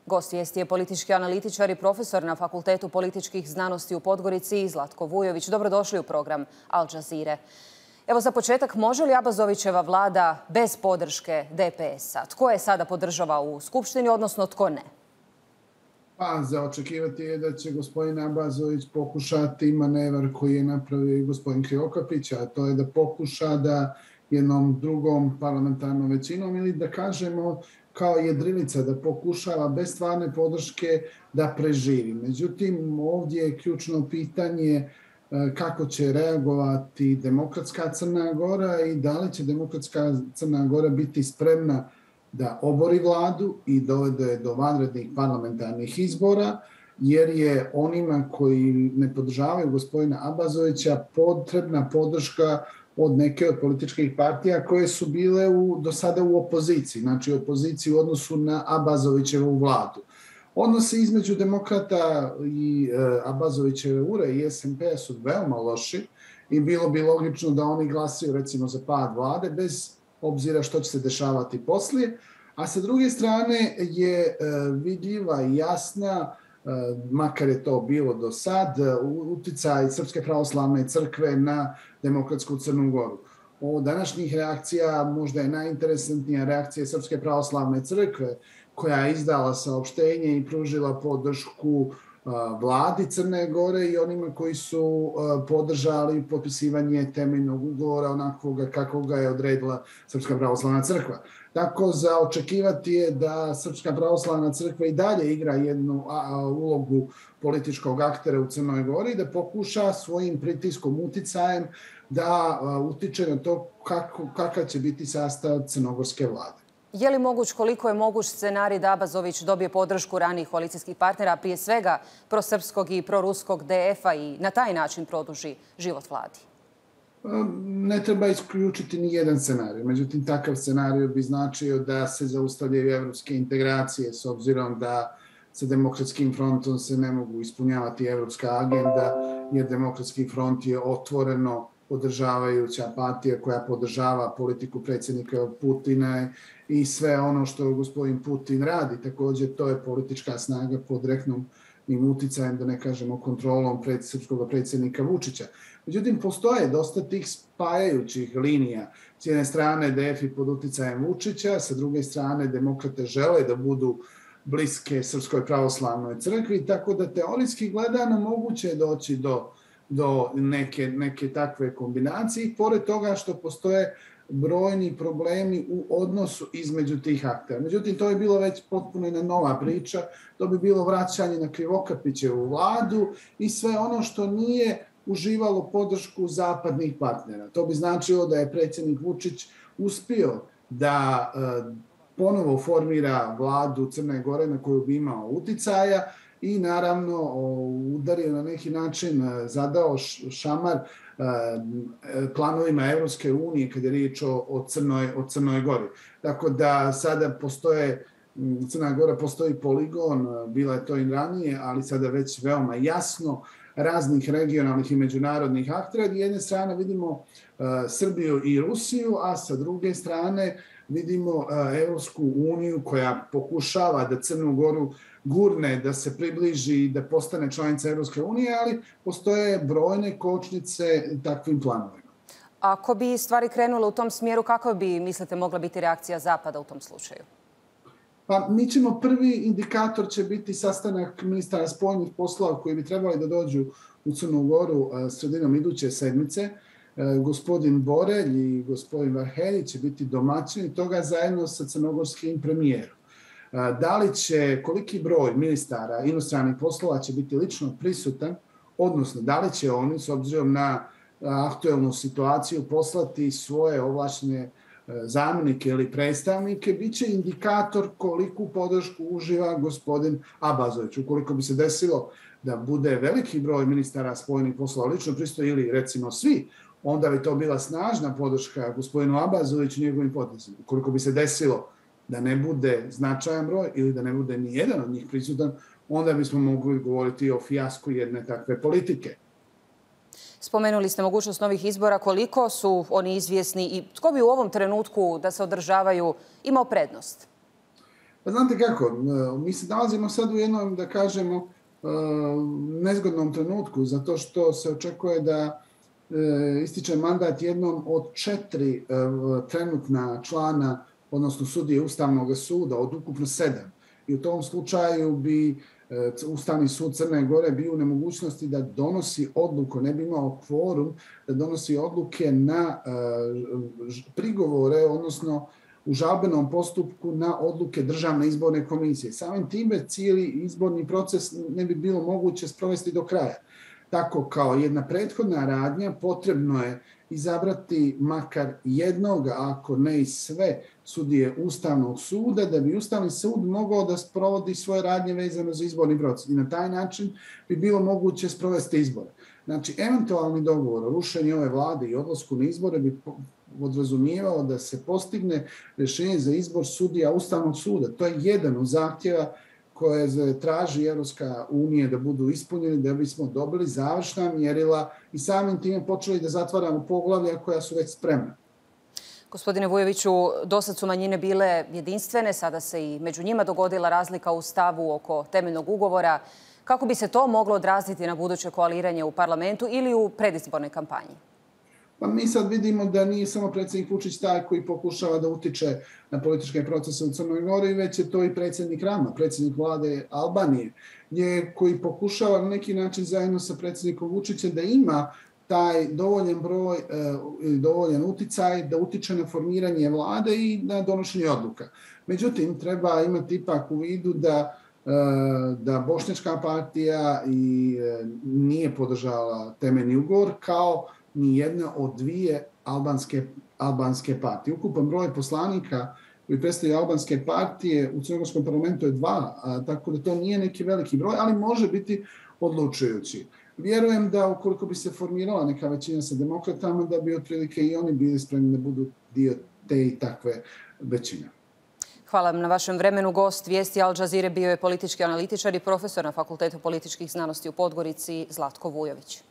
Gost vijesti je politički analitičar i profesor na Fakultetu političkih znanosti u Podgorici Zlatko Vujović. Dobrodošli u program Al Jazeere. Evo za početak, može li Abazovićeva vlada bez podrške DPS-a? Tko je sada podržava u Skupštini, odnosno tko ne? Pa, za očekivati je da će gospodin Abazović pokušati manevar koji je napravio i gospodin Krivokapić, a to je da pokuša da jednom drugom parlamentarnom većinom ili da kažemo kao jedrilica da pokušava bez stvarne podrške da preživi. Međutim, ovdje je ključno pitanje kako će reagovati demokratska Crna Gora i da li će demokratska Crna Gora biti spremna da obori vladu i dovede do vanrednih parlamentarnih izbora, jer je onima koji ne podržavaju gospodina Abazovića potrebna podrška od neke od političkih partija koje su bile do sada u opoziciji, znači opoziciji u odnosu na Abazovićevu vladu. Odnosi između demokrata i Abazovićeve ure i SMP-a su veoma loši i bilo bi logično da oni glasaju recimo za pad vlade bez obzira što će se dešavati poslije. A sa druge strane je vidljiva i jasna, makar je to bilo do sad, uticaj Srpske pravoslavne crkve na demokratsku Crnu Goru. Od današnjih reakcija možda je najinteresantnija reakcija Srpske pravoslavne crkve koja je izdala saopštenje i pružila podršku vladi Crne Gore i onima koji su podržali potpisivanje temeljnog ugovora onakvoga kako ga je odredila Srpska pravoslavna crkva. Tako za očekivati je da Srpska pravoslavna crkva i dalje igra jednu ulogu političkog aktera u Crnoj Gori, da pokuša svojim pritiskom, uticajem da utiče na to kakav će biti sastav crnogorske vlade. Je li moguć, koliko je moguć scenarij da Abazović dobije podršku ranijih koalicijskih partnera, prije svega prosrpskog i proruskog DF-a i na taj način produži život vladi? Ne treba isključiti ni jedan scenarij. Međutim, takav scenarij bi značio da se zaustavljaju evropske integracije s obzirom da sa Demokratskim frontom se ne mogu ispunjavati evropska agenda, jer Demokratski front je otvoreno podržavajuća partija koja podržava politiku predsjednika Putina i sve ono što gospodin Putin radi. Također, to je politička snaga pod direktnom uticajem, da ne kažemo kontrolom srpskog predsjednika Vučića. Međutim, postoje dosta tih spajajućih linija. S jedne strane DF pod uticajem Vučića, sa druge strane demokrate žele da budu bliske Srpskoj pravoslavnoj crkvi, tako da teorijski gledano moguće je doći do neke takve kombinacije i pored toga što postoje brojni problemi u odnosu između tih aktera. Međutim, to je bilo već potpuno jedna nova priča, to bi bilo vraćanje na Krivokapićevu vladu i sve ono što nije uživalo podršku zapadnih partnera. To bi značilo da je predsjednik Vučić uspio da ponovo formira vladu Crne Gore na koju bi imao uticaja i naravno udario na neki način, zadao šamar planovima Evropske unije kada je riječ o Crnoj Gori. Tako da sada Crna Gora postoji poligon, bila je to i ranije, ali sada već veoma jasno raznih regionalnih i međunarodnih aktera. S jedne strane vidimo Srbiju i Rusiju, a sa druge strane vidimo Evropsku uniju koja pokušava da Crnu Goru gurne, da se približi i da postane članica Evropske unije, ali postoje brojne kočnice takvim planovima. Ako bi stvari krenule u tom smjeru, kako bi, mislite, mogla biti reakcija Zapada u tom slučaju? Pa mi ćemo, prvi indikator će biti sastanak ministara spoljnih poslova koji bi trebali da dođu u Crnu Goru sredinom iduće sedmice. Gospodin Borelj i gospodin Varhelji će biti domaćini toga zajedno sa crnogorskim premijerom. Da li će, koliki broj ministara inostranih poslova će biti lično prisutan, odnosno da li će oni, s obzirom na aktuelnu situaciju, poslati svoje ovlaštene zamjenike ili predstavnike, bit će indikator koliku podršku uživa gospodin Abazović. Ukoliko bi se desilo da bude veliki broj ministara spoljnih poslova lično prisutan ili recimo svi, onda bi to bila snažna podrška gospodinu Abazoviću i njegovim potezima. Ukoliko bi se desilo da ne bude značajan broj ili da ne bude ni jedan od njih prisutan, onda bismo mogli govoriti o fijasku jedne takve politike. Spomenuli ste mogućnost novih izbora. Koliko su oni izvjesni i tko bi u ovom trenutku da se održavaju imao prednost? Pa znate kako, mi se nalazimo sad u jednom, da kažemo, nezgodnom trenutku, zato što se očekuje da ističe mandat jednom od 4 trenutna člana, odnosno sudije Ustavnog suda, od ukupno 7. I u tom slučaju bi Ustavni sud Crne Gore bio u nemogućnosti da donosi odluku, ne bi imao kvorum, da donosi odluke na prigovore, odnosno u žalbenom postupku na odluke Državne izborne komisije. Samim time cijeli izborni proces ne bi bilo moguće sprovesti do kraja. Tako kao jedna prethodna radnja potrebno je izabrati makar jednog, ako ne i sve sudije Ustavnog suda, da bi Ustavni sud mogao da sprovodi svoje radnje vezano za izborni proces. I na taj način bi bilo moguće sprovesti izbore. Znači, eventualni dogovor o rušenju ove vlade i odlasku na izbore bi podrazumijevao da se postigne rješenje za izbor sudija Ustavnog suda. To je jedan od zahtjeva koje traži Europska unija da budu ispunjeni da bismo dobili završna mjerila i samim time počeli da zatvaramo poglavlja koja su već spremna. Gospodine Vujoviću, dosad su manjine bile jedinstvene, sada se i među njima dogodila razlika u stavu oko temeljnog ugovora. Kako bi se to moglo odraziti na buduće koaliranje u parlamentu ili u predizbornoj kampanji? Pa mi sad vidimo da nije samo predsjednik Vučić taj koji pokušava da utiče na političke procese u Crnoj Gori, već je to i predsjednik Rama, predsjednik vlade Albanije, koji pokušava na neki način zajedno sa predsjednikom Vučićem da ima taj dovoljan broj, dovoljan uticaj da utiče na formiranje vlade i na donošenje odluka. Međutim, treba imati ipak u vidu da Bošnjačka partija nije podržala temeljni ugovor kao ni jedna od 2 albanske partije. Ukupan broj poslanika koji predstavljaju albanske partije u crnogorskom parlamentu je 2, tako da to nije neki veliki broj, ali može biti odlučujući. Vjerujem da ukoliko bi se formirala neka većina sa demokratama, da bi otprilike i oni bili spremni da budu dio te i takve većine. Hvala vam na vašem vremenu. Gost vijesti Al Jazeere bio je politički analitičar i profesor na Fakultetu političkih znanosti u Podgorici Zlatko Vujović.